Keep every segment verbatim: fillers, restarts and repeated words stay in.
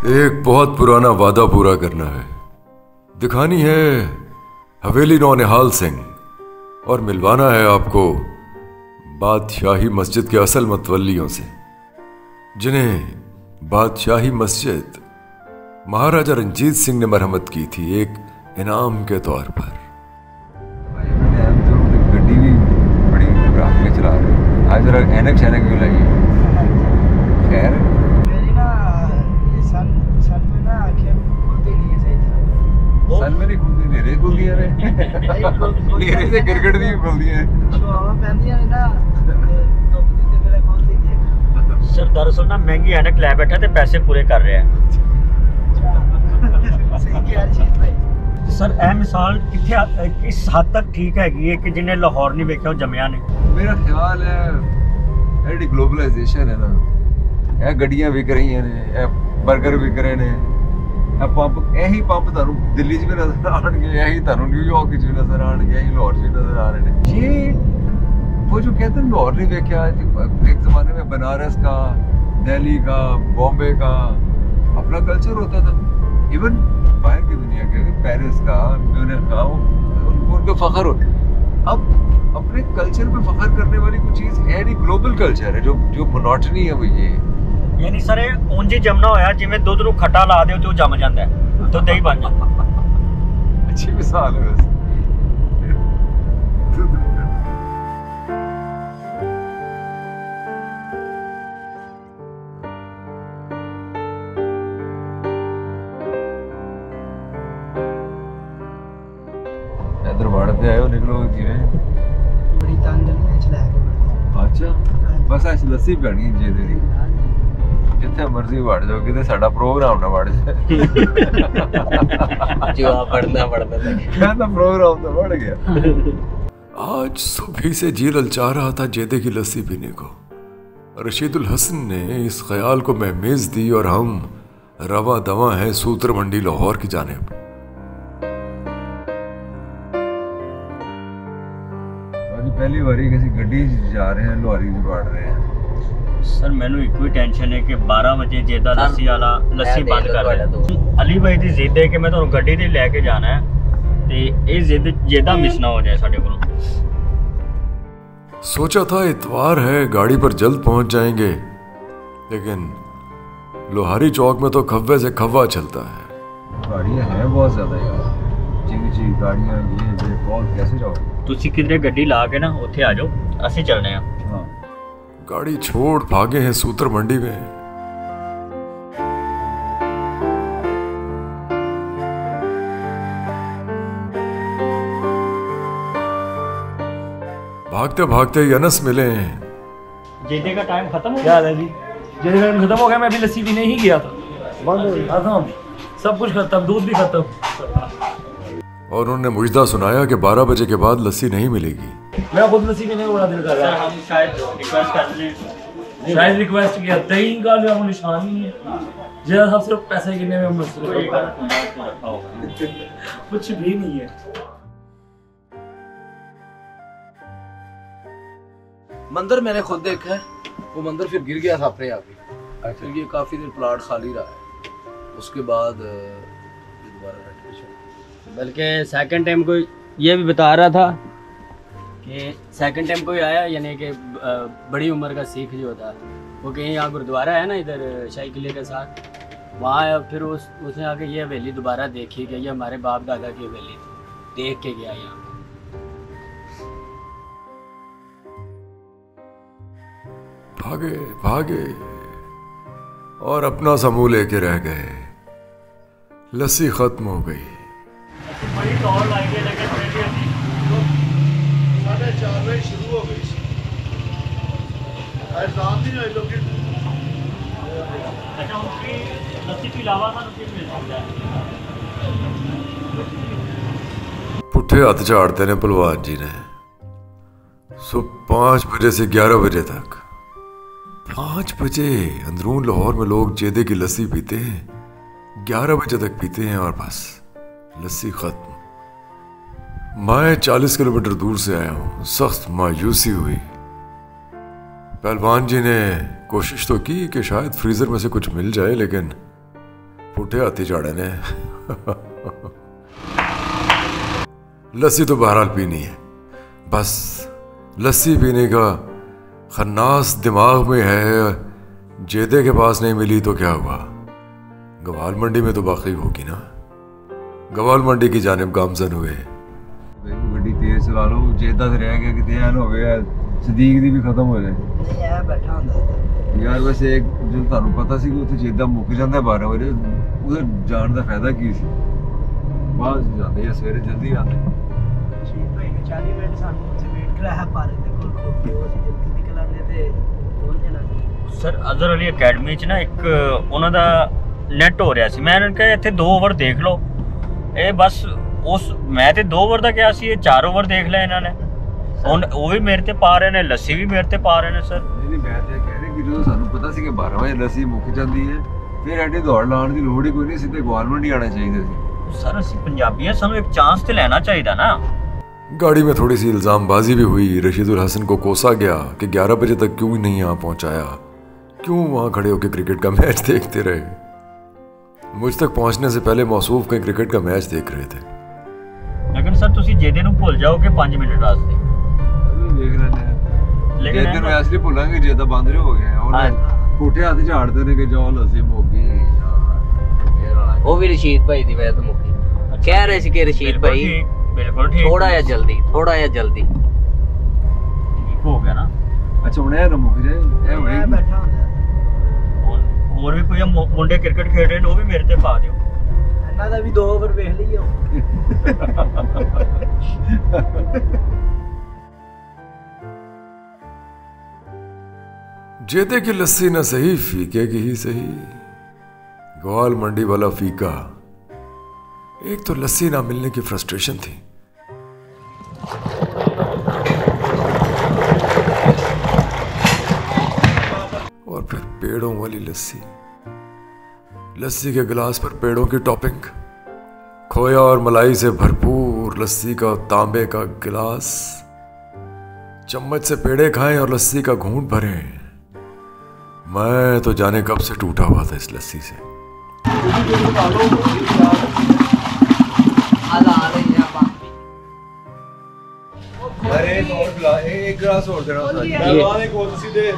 एक बहुत पुराना वादा पूरा करना है। दिखानी है हवेली नौनिहाल सिंह और मिलवाना है आपको बादशाही मस्जिद के असल मतवल्लियों से, जिन्हें बादशाही मस्जिद महाराजा रंजीत सिंह ने मरम्मत की थी एक इनाम के तौर पर। गड्डी भी बड़ी रात में चला रहे, आज जरा एनक शैनक भी लगी। खैर सन में नहीं खुलती, नेरे खुलती है रे। नेरे से गिरगिट दी खुलती है। सर दरअसल ना महंगी ऐनक लै बैठा ते पैसे पूरे कर रहे हैं। सर ए मिसाल कितने किस हद तक ठीक हैगी कि जिन्हें लाहौर नहीं वेख्या जम्मिया ने? मेरा ख्याल है एडी ग्लोबलाइजेशन है ना, ए गड्डियां विक रही ने, ए बर्गर विक रहे ने, ए पंप यही पंप थानू दिल्ली च भी नजर आएंगे, यही थानू न्यूयॉर्क च भी नजर आएंगे, यही लाहौर च भी नजर आ रहे हैं। ये वो जो कहते हैं लाहौर नहीं वेख्या, एक जमाने में बनारस का, दिल्ली का, बॉम्बे का अपना कल्चर होता था। इवन बाहर की दुनिया के पेरिस का, म्यूनिख का, उनको उनको फख्र होता है। अब अपने कल्चर पे फख्र करने वाली कोई चीज़ है नहीं, ग्लोबल कल्चर है। जो जो मोनोटनी है वो ये यानी सर ਉਂਝ ਹੀ जमना होया जिवें दुध ਨੂੰ खट्टा ला दे तो जम जाता है, तो दही बन जाता है। अच्छी मिसाल है वैसे। इधर बढ़ते आए हो, निकलो किवें बड़ी तंग गलियां च लै के। अच्छा बस ऐसी लस्सी पीनी जे तेरी, जिथे मर्जी बढ़ जाओ, किते साडा प्रोग्राम ना बढ़ जाए। जवाब बढ़ना बढ़ना कहता प्रोग्राम तो बढ़ गया। आज सुबह से जी ललचा रहा था जेदे की लस्सी पीने को। रशीदुल हसन ने इस ख्याल को महमेज दी और हम रवा दवा हैं सूत्र मंडी लाहौर की जानिब। पहली बारी किसी गड्डी जा रहे हैं, लोहारी से बढ़ रहे हैं। सर मैनू एक ही टेंशन है कि बारह बजे जेदा लस्सी वाला लस्सी बंद कर दे। अली भाई की जिद है कि मैं तुहानू गड्डी ते लेके जाना है ते ये जिद जेदा मिस ना हो जाए साडे कोलों। सोचा था इतवार है, गाड़ी पर जल्द पहुंच जाएंगे, लेकिन लोहारी चौक में तो खव्वे से खव्वा चलता है। गाड़ियां हैं बहुत ज्यादा यार, चिंग चिंग गाड़ियां, ये ये बहुत कैसे जाओगे? तुसी किधरे गड्डी ला के ना उत्थे आ जाओ, असीं चलने हैं। हाँ गाड़ी छोड़ भागे हैं सूत्र मंडी में। भागते भागते यनस मिले। जेदे का टाइम खत्म हो गया है जी, जेदे का टाइम खत्म हो गया। मैं अभी लस्सी पीने ही गया था, बंद हो गया, सब कुछ खत्म, दूध भी खत्म। और उन्होंने मुझदा सुनाया कि बारह बजे के बाद लस्सी नहीं मिलेगी। मैं खुद लस्सी पीने को बड़ा दिल कर रहा है। हम शायद रिक्वेस्ट कर लें, शायद रिक्वेस्ट किया, दही का जो निशान ही है। जरा सब सिर्फ पैसे गिनने में मसरूफ कुछ भी नहीं है। मंदिर मैंने खुद देखा है, वो मंदिर फिर गिर गया था अपने आप ही। फिर ये काफी दिन प्लाट खाली रहा है, उसके बाद दोबारा बल्कि सेकंड टाइम कोई ये भी बता रहा था कि सेकंड टाइम कोई आया, यानी कि बड़ी उम्र का सिख जो होता है वो कहीं यहाँ गुरुद्वारा है ना इधर शाही किले के साथ, वहाँ आया। फिर उस उसने आके ये हवेली दोबारा देखी कि ये हमारे बाप दादा की हवेली थी, देख के गया यहाँ। भागे भागे और अपना समूह लेके रह गए। लस्सी खत्म हो गई। बड़ी दौड़ लग गई, लेकिन साढ़े चार बजे शुरू हो गई। अच्छा उसकी लस्सी के अलावा ना कुछ मिल सकता है। पुट्ठे हाथ झाड़ते ने पहलवान जी ने। सुबह पाँच बजे से ग्यारह बजे तक, पाँच बजे अंदरून लाहौर में लोग जेदे की लस्सी पीते हैं, ग्यारह बजे तक पीते हैं और बस लस्सी खत्म। मैं चालीस किलोमीटर दूर से आया हूं, सख्त मायूसी हुई। पहलवान जी ने कोशिश तो की कि शायद फ्रीजर में से कुछ मिल जाए, लेकिन पुठे हाथी झाड़े ने लस्सी तो बहरहाल पीनी है। बस लस्सी पीने का खन्नास दिमाग में है। जेदे के पास नहीं मिली तो क्या हुआ, गवाल मंडी में तो बाकी होगी ना। गवाल मंडी की जानिब गामजन हुए। गड्डी तेज चला लो, जेदा से रह गया कि ध्यान हो गया सदीक दी भी खत्म हो जाए। नहीं है बैठा ਹੁੰਦਾ यार वैसे एक जो ਤੁਹਾਨੂੰ ਪਤਾ ਸੀ ਕਿ ਉੱਥੇ जेदा ਮੁੱਕ ਜਾਂਦਾ ਬਾਰਾਂ ਵਜੇ, ਉਹਦੇ ਜਾਣ ਦਾ ਫਾਇਦਾ ਕੀ ਸੀ? ਬਾਅਦ ਜਾਂਦੇ ਆ ਸਵੇਰੇ ਜਲਦੀ ਆਉਂਦੇ। ਸ਼ਹੀਦ ਭਾਈ ਨੇ ਚਾਲੀ ਮਿੰਟ ਸਾਨੂੰ ਉੱਥੇ ਵੇਟ ਕਰਾਇਆ ਪਾਰਕ ਦੇ ਕੋਲ ਖੜੋ ਕੇ, ਉਹ ਅਸੀਂ ਜਲਦੀ ਨਿਕਲ ਆਉਂਦੇ ਤੇ ਪਹੁੰਚ ਜਾਣਾ। ਸਰ ਅਜ਼ਹਰ ਅਲੀ ਅਕੈਡਮੀ 'ਚ ਨਾ ਇੱਕ ਉਹਨਾਂ ਦਾ ਨੈਟ ਹੋ ਰਿਹਾ ਸੀ। ਮੈਂ ਇਹਨਾਂ ਨੂੰ ਕਿਹਾ ਇੱਥੇ ਦੋ ਓਵਰ ਦੇਖ ਲਓ। ਇਹ ਬਸ ਉਸ ਮੈਂ ਤੇ ਦੋ ਓਵਰ ਦਾ ਕਿਹਾ ਸੀ, ਇਹ ਚਾਰ ਓਵਰ ਦੇਖ ਲਿਆ ਇਹਨਾਂ ਨੇ। ਹੁਣ ਉਹ ਵੀ ਮੇਰੇ ਤੇ ਪਾ ਰਹੇ ਨੇ, ਲੱਸੀ ਵੀ ਮੇਰੇ ਤੇ ਪਾ ਰਹੇ ਨੇ ਸਰ। ਨਹੀਂ ਨਹੀਂ ਮੈਂ ਤਾਂ ਕਹਿ ਰਿਹਾ ਕਿ ਜਦੋਂ ਸਾਨੂੰ ਪਤਾ ਸੀ ਕਿ ਬਾਰਾਂ ਵਜੇ ਲੱਸੀ ਮੁੱਕ ਜਾਂਦੀ ਹੈ, ਫਿਰ ਐਡੀ ਦੌੜ ਲਾਉਣ ਦੀ ਲੋੜ ਹੀ ਕੋਈ ਨਹੀਂ, ਸਿੱਧੇ ਗਵਾਲ ਮੰਡੀ ਆਣਾ ਚਾਹੀਦਾ ਸੀ। सर ਅਸੀਂ ਪੰਜਾਬੀ ਆ, ਸਾਨੂੰ ਇੱਕ ਚਾਂਸ ਤੇ ਲੈਣਾ ਚਾਹੀਦਾ ना। गाड़ी में थोड़ी सी इल्ज़ामबाजी भी हुई। रशीदुल हसन को कोसा गया कि ग्यारह बजे तक क्यों नहीं यहाँ पहुँचाया, क्यों वहाँ खड़े होकर क्रिकेट का मैच देखते रहे। मुझ तक पहुँचने से पहले मौसूफ कहीं क्रिकेट का मैच देख रहे थे। लेकिन सर ਤੁਸੀਂ जेदे ਨੂੰ ਭੁੱਲ ਜਾਓਗੇ पाँच मिनट वास्ते। ਅਭੀ ਵੇਖ ਲੈਂਦੇ ਆ। लेकिन जेदे ਨੂੰ ਐਸਲੀ ਭੁੱਲਾਂਗੇ जेदा ਬੰਦ ਹੋ ਗਿਆ। ਉਹਨੇ ਪੁੱਠੇ ਹੱਥ ਝਾੜਦੇ ਨੇ ਕਿ ਜੋ ਲੱਸੀ ਮੁੱਕ ਗਈ। ਉਹ ਵੀ ਰਸ਼ੀਦ ਭਾਈ ਦੀ ਵਜ੍ਹਾ ਤੋਂ ਮੁੱਕੀ। ਕਹਿ ਰਹੇ ਸੀ ਕਿ ਰਸ਼ੀਦ ਭਾਈ ਬਿਲਕੁਲ ਠੀਕ ਥੋੜਾ ਜਿਹਾ ਜਲਦੀ ਥੋੜਾ ਜਿਹਾ ਜਲਦੀ ਠੀਕ ਹੋ ਗਿਆ ਨਾ। ਅੱਛਾ ਹੁਣ ਇਹ ਨਾ ਮੁੱਕ ਜਾਏ, ਇਹ ਹੋਏ ਮੈਂ ਬੈਠਾ ਹੁੰਦਾ। ਹੋਰ ਹੋਰ ਵੀ ਕੋਈ ਮੁ- ਮੁੰਡੇ ਕ੍ਰਿਕਟ ਖੇਡ ਰਹੇ ਨੇ, ਉਹ ਵੀ ਮੇਰੇ ਤੇ ਪਾ ਦਿਓ। ਇਹਨਾਂ ਦਾ ਵੀ ਦੋ ਓਵਰ ਵੇਖ ਲਈਓ। जेदे की लस्सी न सही, फीके की ही सही। ग्वाल मंडी वाला फीका। एक तो लस्सी ना मिलने की फ्रस्ट्रेशन थी, और फिर पेड़ों वाली लस्सी। लस्सी के गिलास पर पेड़ों की टॉपिंग, खोया और मलाई से भरपूर लस्सी का तांबे का गिलास। चम्मच से पेड़े खाएं और लस्सी का घूंट भरें। मैं तो जाने कब से टूटा हुआ था इस लस्सी से। अरे एक और गिलास, एक गिलास और देना पहलवान एक और सीधे।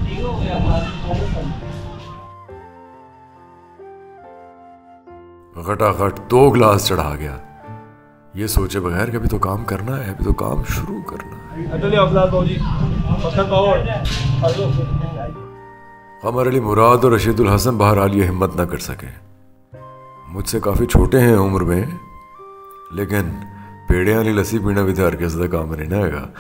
घटाघट दो गिलास चढ़ा गया, ये सोचे बगैर कि अभी तो काम करना है, अभी तो काम शुरू करना है। कमर अली मुराद और रशीदुल हसन बहरहाल ये हिम्मत न कर सके। मुझसे काफ़ी छोटे हैं उम्र में, लेकिन पेड़े वाली लस्सी पीना भी हर किसी का काम नहीं ना हैगा।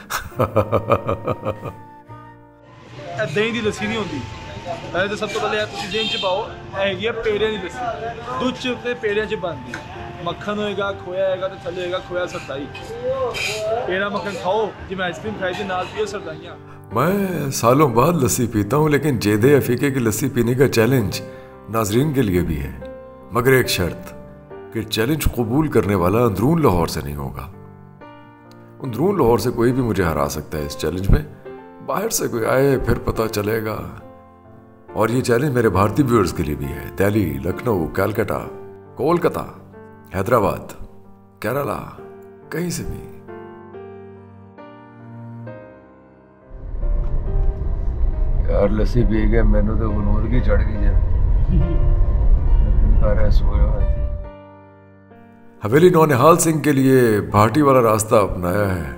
ਦਹੀਂ ਦੀ ਲੱਸੀ ਨਹੀਂ ਹੁੰਦੀ। ਪਹਿਲੇ ਤਾਂ ਸਭ ਤੋਂ ਪਹਿਲੇ ਤੁਸੀਂ ਜ਼ੇਨ ਚ ਪਾਓ, ਇਹ ਹੈਗੀ ਆ ਪੇੜਿਆਂ ਦੀ ਲੱਸੀ। ਦੁੱਧ ਚ ਉੱਤੇ ਪੇੜਿਆਂ ਚ ਬਣਦੀ। ਮੱਖਣ ਹੋਏਗਾ, ਖੋਇਆ ਹੋਏਗਾ ਤੇ ਥੱਲੇ ਹੋਏਗਾ ਖੋਇਆ ਸਰਦਾਈ। ਪੇੜਾ ਮੱਖਣ ਖਾਓ, ਜਿਵੇਂ ਆਈਸਕ੍ਰੀਮ ਖਾਈ ਤੇ ਨਾਲ ਪੀਓ ਸਰਦਾਈਆਂ। मैं सालों बाद लस्सी पीता हूँ, लेकिन जेदे अफीके की लस्सी पीने का चैलेंज नाजरीन के लिए भी है, मगर एक शर्त कि चैलेंज कबूल करने वाला अंदरून लाहौर से नहीं होगा। अंदरून लाहौर से कोई भी मुझे हरा सकता है इस चैलेंज में, बाहर से कोई आए फिर पता चलेगा। और ये चैलेंज मेरे भारतीय व्यूअर्स के लिए भी है। दिल्ली, लखनऊ, कलकत्ता, कोलकाता, हैदराबाद, केरला, कहीं से भी। यार लस्सी पी गए, मैनू तो गनूदगी चढ़ गई है। सोया थी। हवेली नौनिहाल सिंह के लिए भाटी वाला रास्ता अपनाया है।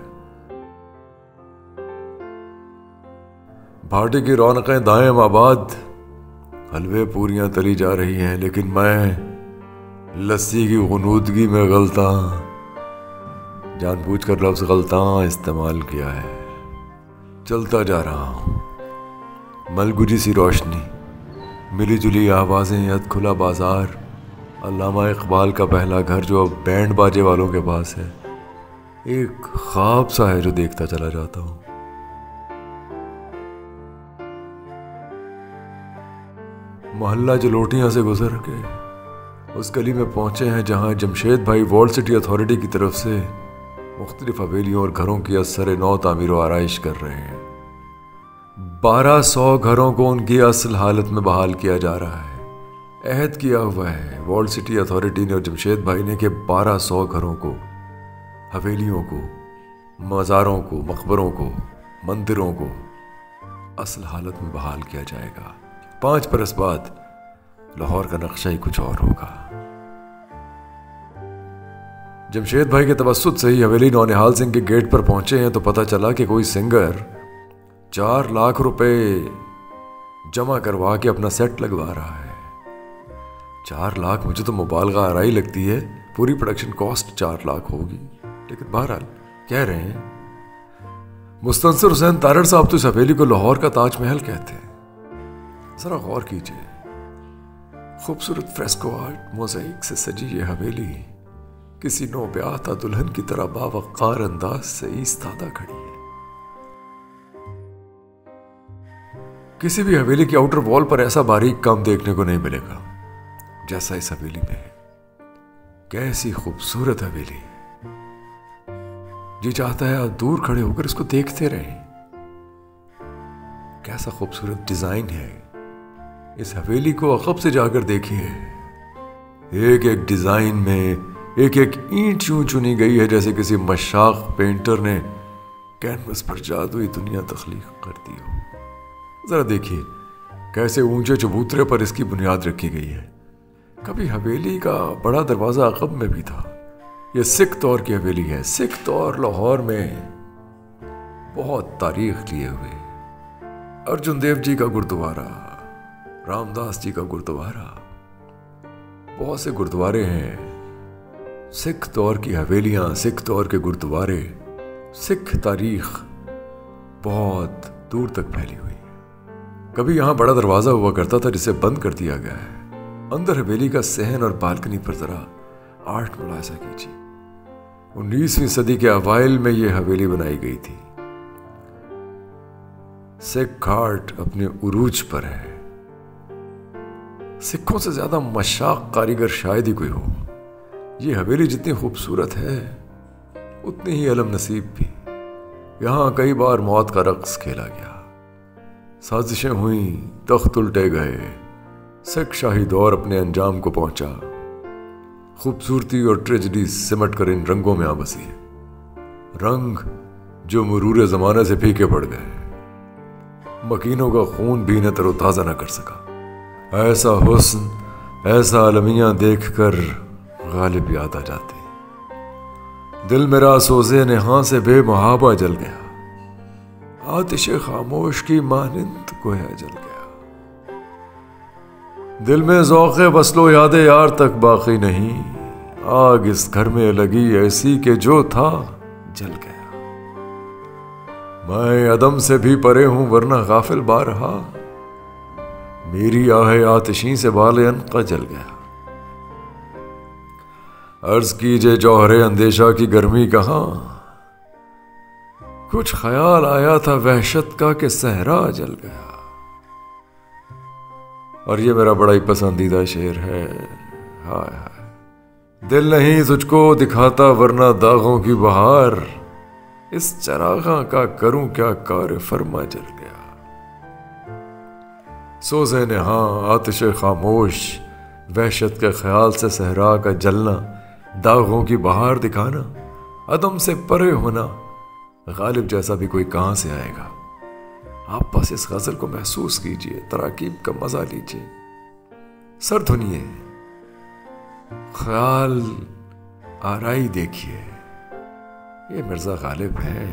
भाटी की रौनकें दाएं आबाद, हलवे पूरियां तली जा रही हैं, लेकिन मैं लस्सी की गनूदगी में गलता जानबूझकर लफ्ज़ गलता इस्तेमाल किया है। चलता जा रहा हूँ, मलगुजी सी रोशनी, मिली जुली आवाज़ें, यद खुला बाजार, अल्लामा इकबाल का पहला घर जो अब बैंड बाजे वालों के पास है। एक ख्वाब सा है जो देखता चला जाता हूँ। मोहल्ला जलोटियाँ से गुजर के उस गली में पहुँचे हैं जहाँ जमशेद भाई वर्ल्ड सिटी अथॉरिटी की तरफ से मुख्तलिफ हवेलियों और घरों की असर नौ तामीर व आराइश कर रहे हैं। बारह सौ घरों को उनकी असल हालत में बहाल किया जा रहा है। अहद किया हुआ है वॉल्ड सिटी अथॉरिटी ने और जमशेद भाई ने कि बारह सौ घरों को, हवेलियों को, मज़ारों को, मकबरों को, मंदिरों को असल हालत में बहाल किया जाएगा। पांच बरस बाद लाहौर का नक्शा ही कुछ और होगा। जमशेद भाई के तवस्सुत से ही हवेली नौनिहाल सिंह के गेट पर पहुंचे हैं तो पता चला कि कोई सिंगर चार लाख रुपए जमा करवा के अपना सेट लगवा रहा है। चार लाख मुझे तो मुबालगा आराई लगती है, पूरी प्रोडक्शन कॉस्ट चार लाख होगी, लेकिन बहरहाल कह रहे हैं। मुस्तंसर हुसैन तारड़ साहब तो इस हवेली को लाहौर का ताजमहल कहते हैं। जरा गौर कीजिए, खूबसूरत फ्रेस्को आर्ट मोज़ाइक से सजी ये हवेली किसी नो ब्याहता दुल्हन की तरह बावक़ार अंदाज से ईस्तादा खड़ी है। किसी भी हवेली की आउटर वॉल पर ऐसा बारीक काम देखने को नहीं मिलेगा जैसा इस हवेली में है। कैसी खूबसूरत हवेली, जी चाहता है आप दूर खड़े होकर इसको देखते रहें। कैसा खूबसूरत डिजाइन है। इस हवेली को अकब से जाकर देखिए, एक एक डिजाइन में एक एक ईंट यूं चुनी गई है जैसे किसी मशाक पेंटर ने कैनवस पर जादुई दुनिया तख्लीक कर दी हो। जरा देखिए कैसे ऊंचे चबूतरे पर इसकी बुनियाद रखी गई है। कभी हवेली का बड़ा दरवाजा अकब में भी था। यह सिख तौर की हवेली है। सिख तौर लाहौर में बहुत तारीख लिए हुए। अर्जुन देव जी का गुरुद्वारा, रामदास जी का गुरुद्वारा, बहुत से गुरुद्वारे हैं। सिख तौर की हवेलियां, सिख तौर के गुरुद्वारे, सिख तारीख बहुत दूर तक फैली हुई है। कभी यहां बड़ा दरवाजा हुआ करता था जिसे बंद कर दिया गया है। अंदर हवेली का सहन और बालकनी पर जरा आर्ट मुलाहिजा कीजिए। उन्नीसवीं सदी के अवाइल में यह हवेली बनाई गई थी। सिख आर्ट अपने उरूज पर है। सिखों से ज्यादा मशाक कारीगर शायद ही कोई हो। ये हवेली जितनी खूबसूरत है उतनी ही अलम नसीब भी। यहां कई बार मौत का रक्स खेला गया, साजिशें हुई, तख्त उल्टे गए, सिख शाही दौर अपने अंजाम को पहुंचा। खूबसूरती और ट्रेजेडी सिमट कर इन रंगों में आ बसी है, रंग जो मुरूर जमाने से फीके पड़ गए। मकीनों का खून भी इन्हें तरोताजा न कर सका। ऐसा हुस्न, ऐसा अलमियां देखकर गालिब याद आ जाते। दिल मेरा सोज़े नेहा से बेमुहाबा जल गया, आतिशे खामोश की मानिंद गोया जल गया। दिल में ज़ौक़े वस्लो यादे यार तक बाकी नहीं, आग इस घर में लगी ऐसी के जो था जल गया। मैं अदम से भी परे हूं वरना गाफिल बारहा, मेरी आहे आतिशी से बाले अनका जल गया। अर्ज कीजिए जौहरे अंदेशा की गर्मी कहां, कुछ ख्याल आया था वहशत का कि सहरा जल गया। और ये मेरा बड़ा ही पसंदीदा शेर है। हाय हाय, दिल नहीं तुझको दिखाता वरना दागों की बहार, इस चरागा का करूं क्या कार फरमा जल गया। सोज़े नेहा, आतिशे खामोश, वहशत के ख्याल से सहरा का जलना, दागों की बहार दिखाना, अदम से परे होना, गालिब जैसा भी कोई कहां से आएगा। आप बस इस गजल को महसूस कीजिए, तराकीब का मजा लीजिए, सर धुनिए, ख्याल आराई देखिए। ये मिर्जा गालिब है।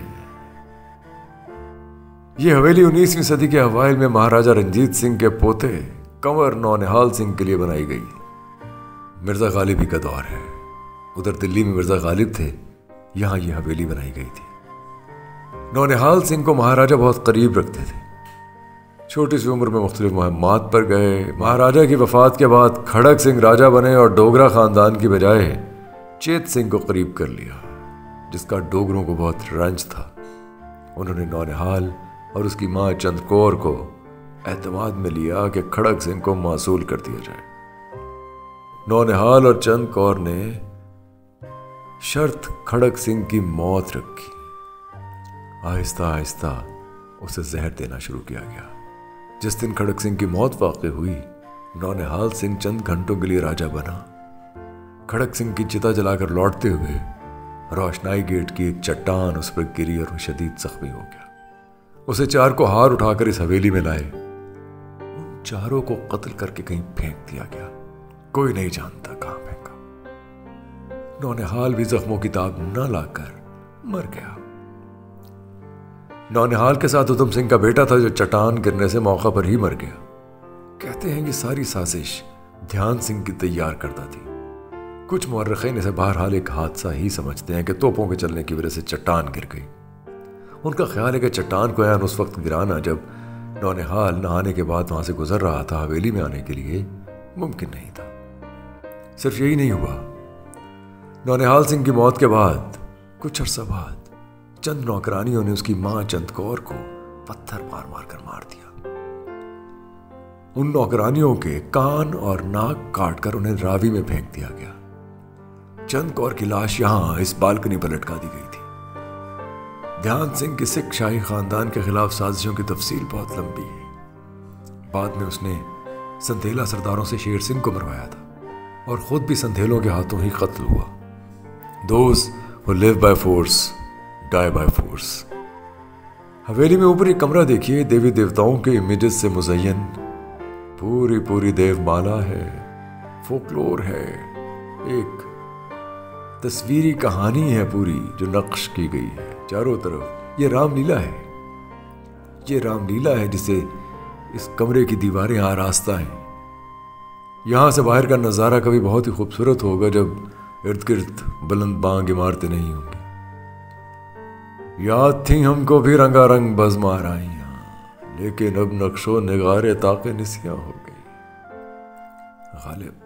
ये हवेली उन्नीसवीं सदी के अवाइल में महाराजा रंजीत सिंह के पोते कंवर नौनिहाल सिंह के लिए बनाई गई। मिर्जा गालिब ही का दौर है। उधर दिल्ली में मिर्जा गालिब थे, यहां यह हवेली बनाई गई थी। नौनिहाल सिंह को महाराजा बहुत करीब रखते थे। छोटी सी उम्र में मुख्तलिफ मुहिम्मात पर गए। महाराजा की वफात के बाद खड़क सिंह राजा बने और डोगरा खानदान की बजाय चेत सिंह को करीब कर लिया, जिसका डोगरों को बहुत रंज था। उन्होंने नौनिहाल और उसकी मां चंद्रकौर को एतमाद में लिया कि खड़क सिंह को मासूल कर दिया जाए। नौनिहाल और चंद्रकौर ने शर्त खड़क सिंह की मौत रखी। आहिस्ता आहिस्ता उसे जहर देना शुरू किया गया। जिस दिन खड़क सिंह की मौत वाक़ई हुई, नौनिहाल सिंह चंद घंटों के लिए राजा बना। खड़क सिंह की चिता जलाकर लौटते हुए रोशनाई गेट की एक चट्टान उस पर गिरी और वो शदीद जख्मी हो गया। उसे चार को हार उठाकर इस हवेली में लाए। उन चारों को कत्ल करके कहीं फेंक दिया गया, कोई नहीं जानता कहां फेंका। नौनिहाल भी जख्मों की ताब न लाकर मर गया। नौनिहाल के साथ उधम सिंह का बेटा था जो चट्टान गिरने से मौका पर ही मर गया। कहते हैं कि सारी साजिश ध्यान सिंह की तैयार करता थी। कुछ मुअर्रिखीन इसे बहरहाल एक हादसा ही समझते हैं कि तोपों के चलने की वजह से चट्टान गिर गई। उनका ख्याल है कि चट्टान को यान उस वक्त गिराना जब नौनिहाल नहाने के बाद वहां से गुजर रहा था हवेली में आने के लिए मुमकिन नहीं था। सिर्फ यही नहीं हुआ, नौनिहाल सिंह की मौत के बाद कुछ अरसा बाद चंद नौकरानियों ने उसकी मां चंद कौर को पत्थर मार मार कर मार दिया। उन नौकरानियों के कान और नाक काटकर उन्हें रावी में फेंक दिया गया। चंद कौर की लाश यहां इस बालकनी पर लटका दी गई थी। ध्यान सिंह की सिख शाही खानदान के खिलाफ साजिशों की तफसील बहुत लंबी है। बाद में उसने संथेला सरदारों से शेर सिंह को मरवाया था और खुद भी संथेलों के हाथों ही कत्ल हुआ। Those who live by force die by force। हवेली में ऊपर एक कमरा देखिए, देवी देवताओं के इमेजेस से मुज़य्यन पूरी पूरी देवमाला है, फोकलोर है, एक तस्वीरी कहानी है पूरी जो नक्श की गई है चारों तरफ। ये रामलीला है, ये रामलीला है जिसे इस कमरे की दीवारें आरास्ता हैं। यहां से बाहर का नज़ारा कभी बहुत ही खूबसूरत होगा जब इर्द गिर्द बुलंद बांग इमारतें नहीं होंगी। याद थी हमको भी रंगारंग बज़माराइयां, लेकिन अब नक्शो निगारे ताके निसियां हो गई। गालिब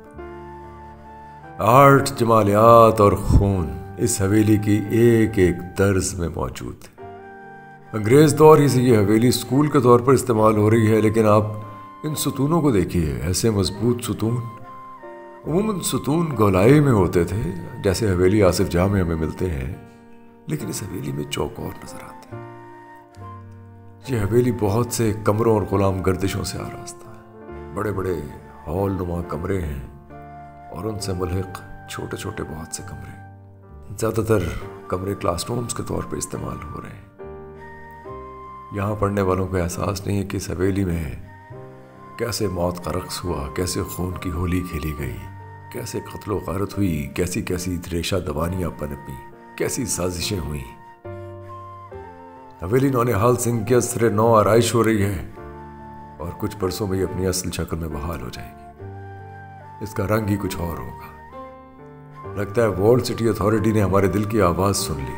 आर्ट, जमालियात और खून इस हवेली की एक एक तर्ज में मौजूद है। अंग्रेज दौर ही से ये हवेली स्कूल के तौर पर इस्तेमाल हो रही है, लेकिन आप इन सुतूनों को देखिए, ऐसे मजबूत सुतून। उम्मन सुतून गोलाई में होते थे जैसे हवेली आसिफ जहाँ में हमें मिलते हैं, लेकिन इस हवेली में चौकोर नजर आते हैं। यह हवेली बहुत से कमरों और गुलाम गर्दिशों से आरास्ता है। बड़े बड़े हॉल नुमा कमरे हैं और उनसे मुल्हिक छोटे छोटे बहुत से कमरे। ज़्यादातर कमरे क्लासरूम्स के तौर पर इस्तेमाल हो रहे हैं। यहाँ पढ़ने वालों को एहसास नहीं है कि इस हवेली में कैसे मौत का रक्स हुआ, कैसे खून की होली खेली गई, कैसे कत्लो गारत हुई, कैसी कैसी रेशा दबानियाँ पनपी, कैसी साजिशें हुई। हवेली नौनिहाल सिंह के असरे नौ आराइश हो रही है और कुछ बरसों में ये अपनी असल शक्ल में बहाल हो जाएगी। इसका रंग ही कुछ और होगा। लगता है वर्ल्ड सिटी अथॉरिटी ने हमारे दिल की आवाज सुन ली।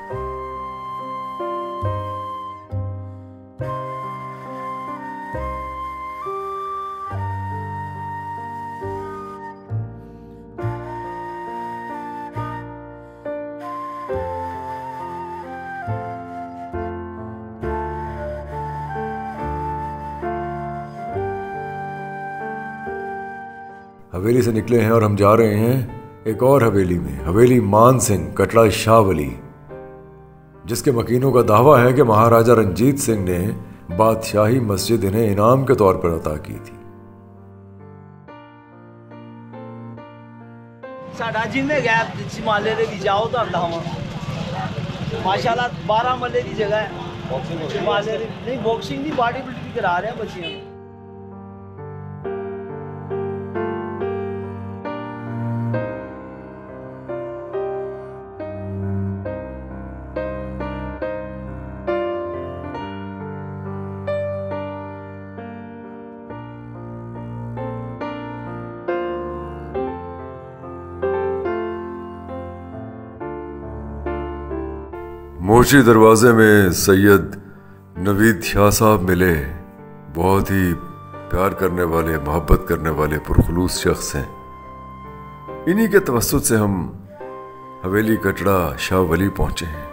हवेली से निकले हैं और हम जा रहे हैं एक और हवेली में, हवेली मान सिंह कटरा शाह वली, जिसके मकीनों का दावा है कि महाराजा रंजीत सिंह ने बादशाही मस्जिद इन्हें इनाम के तौर पर अता की थी। साडा जिन्ने गैप माले दे दी जाओ तो आंदा हम माशाल्लाह बारह मल्ले की जगह है। बॉक्सिंग माले नहीं, बॉक्सिंग नहीं, बॉडी बिल्डिंग करा रहे हैं बच्चियां। मोची दरवाजे में सैयद नवीद शाह साहब मिले। बहुत ही प्यार करने वाले, मोहब्बत करने वाले पुरखलूस शख्स हैं। इन्हीं के तवस्सुत से हम हवेली कटरा शाह वली पहुंचे हैं।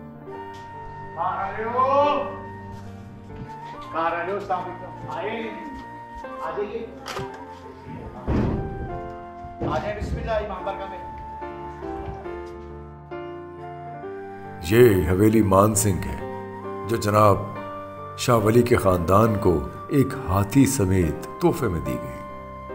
ये हवेली मान सिंह है जो जनाब शाह वली के खानदान को एक हाथी समेत तोहफे में दी गई।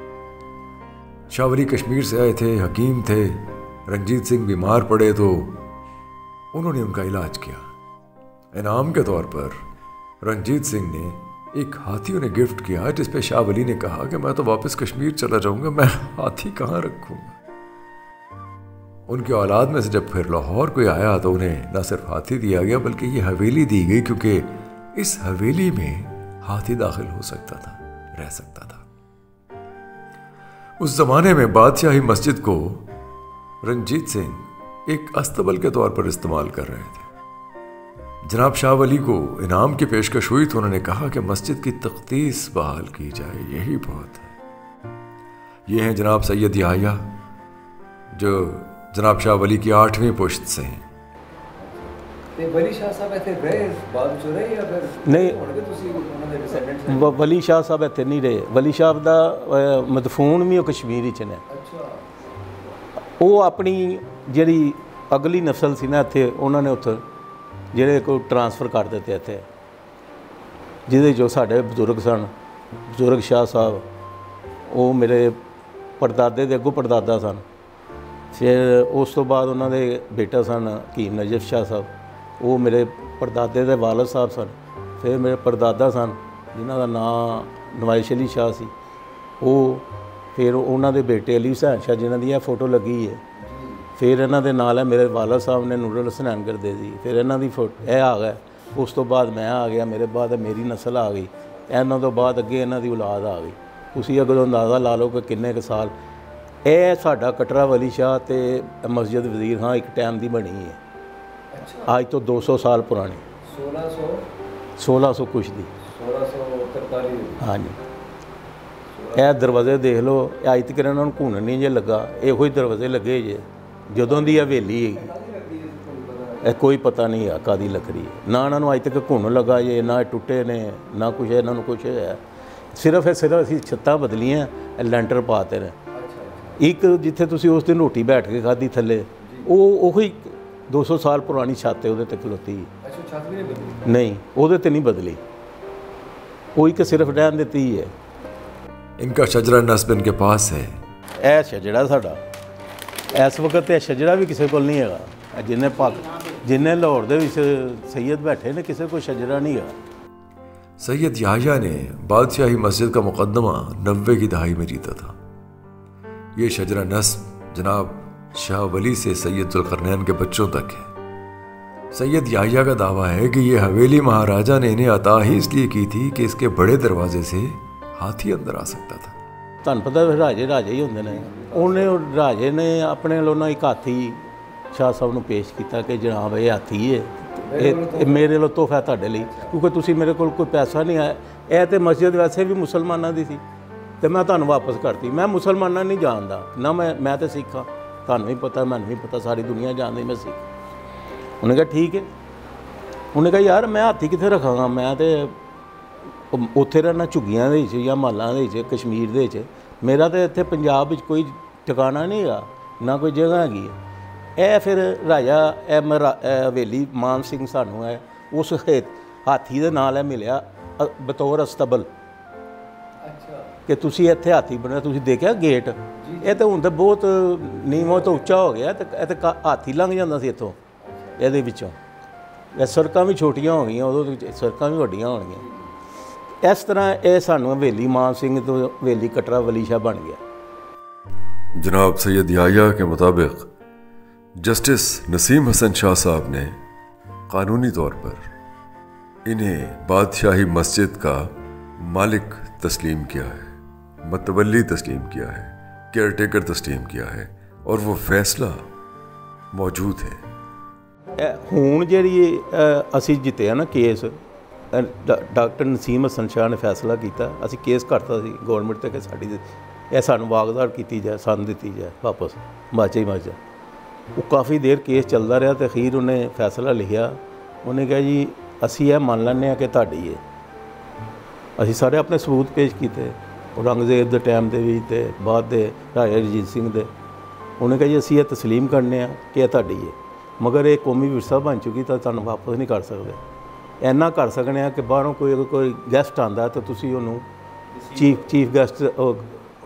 शाह वली कश्मीर से आए थे, हकीम थे। रंजीत सिंह बीमार पड़े तो उन्होंने उनका इलाज किया। इनाम के तौर पर रंजीत सिंह ने एक हाथी उन्हें गिफ्ट किया, जिस पे शाह वली ने कहा कि मैं तो वापस कश्मीर चला जाऊंगा, मैं हाथी कहाँ रखूंगा। उनके औलाद में से जब फिर लाहौर कोई आया तो उन्हें न सिर्फ हाथी दिया गया बल्कि ये हवेली दी गई, क्योंकि इस हवेली में हाथी दाखिल हो सकता था, रह सकता था। उस जमाने में बादशाही मस्जिद को रंजीत सिंह एक अस्तबल के तौर पर इस्तेमाल कर रहे थे। जनाब शाह वली को इनाम की पेशकश हुई तो उन्होंने कहा कि मस्जिद की तख्तीस बहाल की जाए, यही बहुत है। ये हैं जनाब सैयद याह्या, जो जनाब शाह वली की आठवीं पुश्त से हैं। वली शाह साहब इतने रहे बाद में रहे या फिर नहीं, उन्होंने डिसेंडेंट्स वली शाह साहब इतने नहीं रहे। वली साहब का मदफून भी कश्मीर च ने। वो अपनी जी अगली नस्ल सी ना इतने उन्होंने उत्थे ਜਿਹੜੇ को ट्रांसफर कर ਦਿੱਤੇ ਇੱਥੇ, ਜਿਹਦੇ ਜੋ ਸਾਡੇ ਬਜ਼ੁਰਗ ਸਨ, ਬਜ਼ੁਰਗ ਸ਼ਾਹ ਸਾਹਿਬ, ਉਹ ਮੇਰੇ ਪੜਦਾਦੇ ਦੇ ਅੱਗੋਂ ਪੜਦਾਦਾ ਸਨ। ਫਿਰ ਉਸ ਤੋਂ ਬਾਅਦ ਉਹਨਾਂ ਦੇ ਬੇਟਾ ਸਨ ਹਕੀਮ ਨਜਫ ਸ਼ਾਹ ਸਾਹਿਬ, ਉਹ ਮੇਰੇ ਪੜਦਾਦੇ ਦੇ ਵਾਲਦ ਸਾਹਿਬ ਸਨ। ਫਿਰ ਮੇਰੇ ਪੜਦਾਦਾ ਸਨ ਜਿਨ੍ਹਾਂ ਦਾ ਨਾਂ ਨਵਾਇਸ਼ ਅਲੀ ਸ਼ਾਹ ਸੀ, ਉਹ ਫਿਰ ਉਹਨਾਂ ਦੇ ਬੇਟੇ ਅਲੀ ਹੁਸੈਨ ਸ਼ਾਹ ਜਿਨ੍ਹਾਂ ਦੀ ਇਹ ਫੋਟੋ ਲੱਗੀ ਹੈ। फिर इन्हों के नाल है मेरे वालद साहब ने नूरुल हसनैन करते सी। फिर इन्हों की फोटो यह आ गया, उस तो बाद मैं आ गया, मेरे बाद मेरी नस्ल आ गई, इन्हों तो बाद अगे इन्हों की औलाद आ गई। तुसीं अगर अंदाज़ा ला लो कि किन्ने क साल यह साडा कटरा वली शाह ते मस्जिद वजीर खां एक टाइम की बनी है। अज तो दो सौ साल पुरानी, सोलह सौ सोलह सौ कुछ दी, सोलह सौ तरताली। हाँ जी, यह दरवाजे देख लो, अज तक इन्होंने घून नहीं जे लगा, यो दरवाजे लगे जे ਜਦੋਂ ਦੀ ਹਵੇਲੀ ਹੈ, ਕੋਈ ਪਤਾ ਨਹੀਂ ਆ ਕਾਦੀ ਲੱਕੜੀ ਹੈ। ਨਾ ਇਹਨਾਂ ਨੂੰ ਅੱਜ ਤੱਕ ਘੁਣ ਲੱਗਾ ਜੇ, ਨਾ ਟੁੱਟੇ ਨੇ, ਨਾ ਕੁਛ ਇਹਨਾਂ ਨੂੰ ਕੁਛ ਹੈ। ਸਿਰਫ ਇਹ ਸਿਰਫ ਅਸੀਂ ਛੱਤਾਂ ਬਦਲੀਆਂ, ਲੈਂਟਰ ਪਾਤੇ ਨੇ। ਇੱਕ ਜਿੱਥੇ ਤੁਸੀਂ ਉਸ ਦਿਨ ਰੋਟੀ ਬੈਠ ਕੇ ਖਾਧੀ ਥੱਲੇ, ਉਹ ਉਹੀ दो सौ साल पुरानी छत है, वो खलोती नहीं, वो नहीं बदली, वो एक सिर्फ रहन देती है। इनका शजरा नस्ब इनके पास है। यह शजरा साडा इस वक्त यह शजरा भी किसी को नहीं है। जिन्हें पाक जिन्हें लाहौर दे विच सैयद बैठे ने, किसी को शजरा नहीं है। सैयद याह्या ने बादशाही मस्जिद का मुकदमा नब्बे की दहाई में जीता था। ये शजरा नस्ब जनाब शाह वली से सैयद जुल्करनैन के बच्चों तक है। सैयद याह्या का दावा है कि ये हवेली महाराजा ने इन्हें अता ही इसलिए की थी कि इसके बड़े दरवाजे से हाथी अंदर आ सकता था। तुहानूं पता है राजे राजे ही होंदे ने। उन्हें राजे ने अपने लोगों एक हाथी शाह साहब नूं पेश किया कि जनाब ये हाथी है, ये मेरे लो तोहफा तुहाडे लई, क्योंकि तुसीं मेरे कोल कोई पैसा नहीं आया। यह तो मस्जिद वैसे भी मुसलमानों की सी ते मैं तुहानूं वापस करती। मैं मुसलमानों नहीं जानता ना, मैं मैं तो सिख हाँ, तुहानूं भी पता, मैनूं भी पता, सारी दुनिया जानती मैं सिख। उन्हें कहा ठीक है। उन्हें कहा यार मैं हाथी कित्थे रखांगा, मैं तो उत्थे रहना झुग्गियां दे विच या मालां दे विच कश्मीर दे विच, मेरा तो इत्थे पंजाब विच कोई ठिकाना नहीं है, ना कोई जगह हैगी है। यह फिर राजा हवेली मान सिंह सानू है उस हाथी के नाल मिलिया बतौर अस्तबल कि तुसी इत्थे हाथी बनया। तुसी देखा गेट, ये तो हुण तो बहुत नीवां तो उच्चा हो गया, तो हाथी लंघ जांदा सी इत्थों इहदे विचों। सड़कां भी छोटियां हो गई, उदों सड़कां भी वड्डियां होणगीਆਂ। इस तरह यह सानू हवेली मान सिंह तो हवेली कटरा वली शाह बन गया। जनाब सैयद याह्या के मुताबिक जस्टिस नसीम हसन शाह साहब ने कानूनी तौर पर इन्हें बादशाही मस्जिद का मालिक तस्लीम किया है, मतवल्ली तस्लीम किया है, केयरटेकर तस्लीम किया है, और वो फैसला मौजूद है। हुण जिहड़ी असी जिते ना केस, डॉक्टर नसीम हसन शाह ने फैसला किया, असी केस करता सी गौरमेंट ते कि साडी यह सानू वागदार की जाए, सन दी जाए वापस बादशाही मस्जिद। वो काफ़ी देर केस चलता रहा तो अखीर उन्हें फैसला लिखा। उन्हें कहा जी असी यह मान लैंने कि तुहाडी है। असी सारे अपने सबूत पेश किए, औरंगजेब के टाइम के भी ते बाद दे राजा रंजीत सिंह दे। उन्हें कहा जी असी यह तस्लीम करने कि यह तुहाडी है, मगर ये कौमी विरसा बन चुकी तो तुहानूं वापस नहीं कर सकते। इन्ना कर सकने कि बाहरों कोई अगर कोई गैसट आता तो तुसीं उन्होंने चीफ चीफ गैसट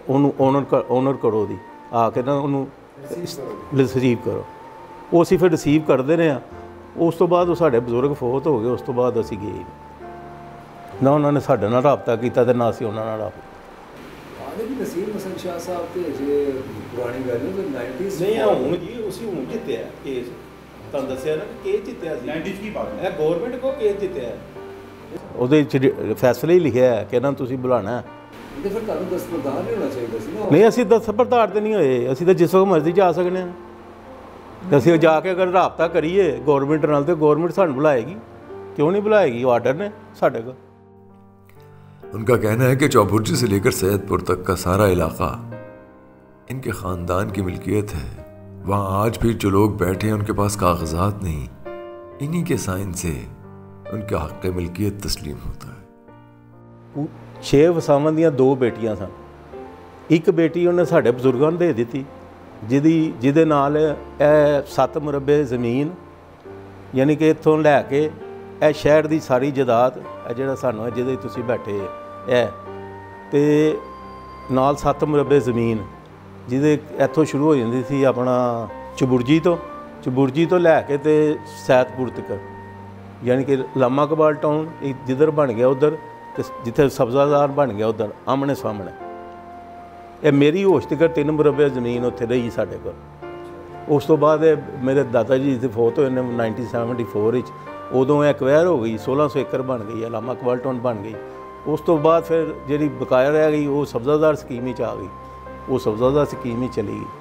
ਉਹਨੂੰ ਓਨਰ ਓਨਰ ਕਰੋ ਦੀ ਆ ਕੇ ਨਾ ਉਹਨੂੰ ਰਿਸੀਵ ਕਰੋ। ਉਹ ਅਸੀਂ ਫਿਰ ਰਿਸੀਵ ਕਰਦੇ ਰਹੇ ਹਾਂ। ਉਸ ਤੋਂ ਬਾਅਦ ਉਹ ਸਾਡੇ ਬਜ਼ੁਰਗ ਫੌਤ ਹੋ ਗਏ। ਉਸ ਤੋਂ ਬਾਅਦ ਅਸੀਂ ਗਏ ਨਾ, ਉਹਨਾਂ ਨੇ ਸਾਡੇ ਨਾਲ ਰਾਬਤਾ ਕੀਤਾ ਤੇ ਨਾ ਅਸੀਂ ਉਹਨਾਂ ਨਾਲ ਰਾਬਤਾ। ਨਸੀਰ ਹਸਨ ਸ਼ਾਹ ਸਾਹਿਬ ਤੇ ਜੇ ਪੁਰਾਣੀ ਗੱਲ ਹੈ ਨਾਈਨਟੀਜ਼ ਨਹੀਂ ਆ ਹੁਣ ਜੀ ਅਸੀਂ ਹੁਣ ਜਿੱਤਿਆ ਕੇਸ, ਤੁਹਾਨੂੰ ਦੱਸਿਆ ਨਾ ਕਿ ਕੇਸ ਜਿੱਤਿਆ ਸੀ ਨਾਈਨਟੀਜ਼ ਕੀ ਬਾਤ ਹੈ, ਇਹ ਗਵਰਨਮੈਂਟ ਕੋ ਕੇਸ ਜਿੱਤਿਆ। ਉਹਦੇ ਚ ਫੈਸਲਾ ਹੀ ਲਿਖਿਆ ਹੈ ਕਿ ਨਾ ਤੁਸੀਂ ਬੁਲਾਣਾ ਤੇ ਫਿਰ ਤੁਹਾਨੂੰ ਦਸਤਬਰਦਾਰ ਨਹੀਂ ਹੋਣਾ ਚਾਹੀਦਾ ਸੀ ਨਾ। ਨਹੀਂ ਅਸੀਂ ਦਸਤਬਰਦਾਰ ਤੇ ਨਹੀਂ ਹੋਏ, ਅਸੀਂ ਤਾਂ ਜਿਸ ਵਕਤ ਮਰਜ਼ੀ ਜਾ ਸਕਦੇ ਹਾਂ। ਤੇ ਅਸੀਂ ਜਾ ਕੇ ਅਗਰ ਰਾਬਤਾ ਕਰੀਏ ਗਵਰਨਮੈਂਟ ਨਾਲ ਤੇ गवर्नमेंट ਸਾਨੂੰ बुलाएगी, क्यों नहीं बुलाएगी? ऑर्डर ने साढ़े को। उनका कहना है कि चौबुर्जी से लेकर सैयदपुर तक का सारा इलाका इनके ख़ानदान की मिल्कियत है। वहाँ आज भी जो लोग बैठे हैं उनके पास कागजात नहीं, इन्हीं के साइन से उनका हक़ मिल्कियत तस्लीम होता है। छे वसावां दियां दो बेटियां सन, एक बेटी उन्हें साढ़े बजुर्गों ने दे दी जिहदी जिहदे नाल ਇਹ सत्त मुरब्बे ज़मीन यानी कि इत्थों लै के ਇਹ शहर की सारी जायदाद ਇਹ ਜਿਹੜਾ ਸਾਨੂੰ ਜਿਹਦੇ ਤੁਸੀਂ ਬੈਠੇ ਹੈ ਤੇ ਨਾਲ सत्त मुरब्बे ज़मीन ਜਿਹਦੇ ਇੱਥੋਂ ਸ਼ੁਰੂ ਹੋ ਜਾਂਦੀ ਸੀ ਆਪਣਾ ਚਬੁਰਜੀ ਤੋਂ ਚਬੁਰਜੀ ਤੋਂ ਲੈ ਕੇ ਤੇ ਸੈਦਪੁਰ ਤੱਕ, यानी कि लामा कबाल टाउन जिधर बन गया उधर ते जिथे सब्ज़ादार बन गया उधर आमने सामने। ये मेरी होश तक तीन मुरब्बे ज़मीन उत्थे रही साढ़े को। उस तो बाद मेरे दादा जी से फौत होए ने नाइनटीन सैवनटी फोर उदों एक्वायर हो गई, सोलह सौ एकड़ बन गई, लामा कबाल टाउन बन गई। उस तो बाद फिर जी बकाया रह गई वो सब्ज़ादार स्कीम ही आ गई, वो सब्ज़ादार स्कीम ही चली गई।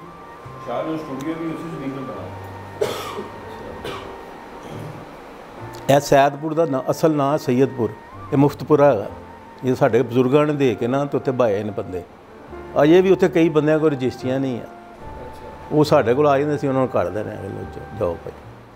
यह सैदपुर का ना असल नाम सैयदपुर, ये मुफ्तपुरा है। ये साढ़े बजुर्गों ने दे के ना तो उत्थे बाए ने बंदे, अजे भी उत्थे कई बंदियां कोल रजिस्ट्रियां नहीं है। वो साढ़े कोल आ जाते असीं उन्होंने कर देने जाओ भाई।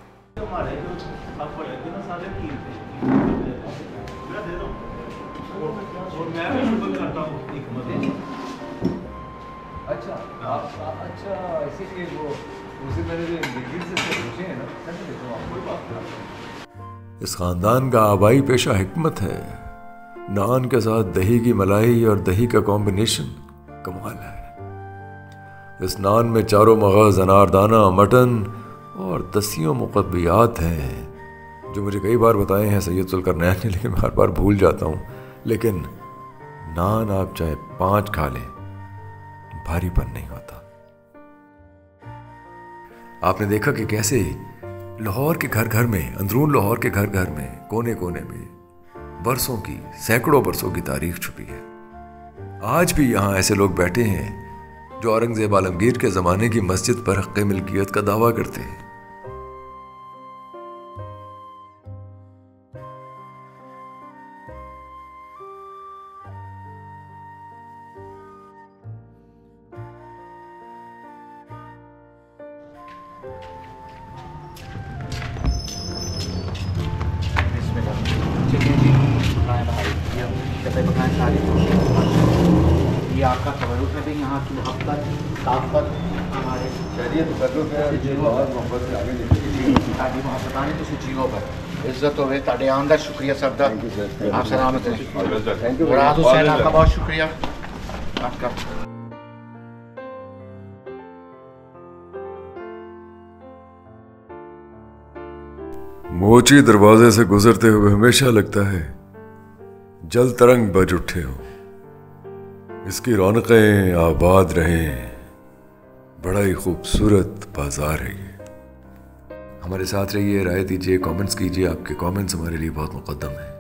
अच्छा अच्छा इसीलिए वो उसी मैंने जो इंग्रेडिएंट्स से पूछे हैं ना, देखो आपको बात है। इस ख़ानदान का आबाई पेशा हिकमत है। नान के साथ दही की मलाई और दही का कॉम्बिनेशन कमाल है। इस नान में चारों मगज़, अनारदाना, मटन और दसियों मुक़ब्बियात हैं जो मुझे कई बार बताए हैं सैयद ज़ुल्करनैन ने, लेकिन हर बार भूल जाता हूँ। लेकिन नान आप चाहे पाँच खा लें भारीपन नहीं होता। आपने देखा कि कैसे लाहौर के घर घर में, अंदरून लाहौर के घर घर में, कोने कोने में बरसों की, सैकड़ों बरसों की तारीख छुपी है। आज भी यहाँ ऐसे लोग बैठे हैं जो औरंगजेब आलमगीर के ज़माने की मस्जिद पर हक़ मिल्कियत का दावा करते हैं। ये आपका तवरुक है भी यहाँ की मोहब्बत ताकत हमारे शरीयत तवरुक है जी बहुत मोहब्बत से आगे ताकि मोहब्बत आने तो जीरो पर इज्जत होवे ताड़े आन दा शुक्रिया सब दा आप सलामत रहे। थैंक यू मुराद हुसैन आपका बहुत शुक्रिया आपका। मोची दरवाजे से गुजरते हुए हमेशा लगता है जल तरंग बज उठे हो। इसकी रौनकें आबाद रहें। बड़ा ही खूबसूरत बाजार है ये। हमारे साथ रहिए, राय दीजिए, कमेंट्स कीजिए। आपके कमेंट्स हमारे लिए बहुत मुकद्दम हैं।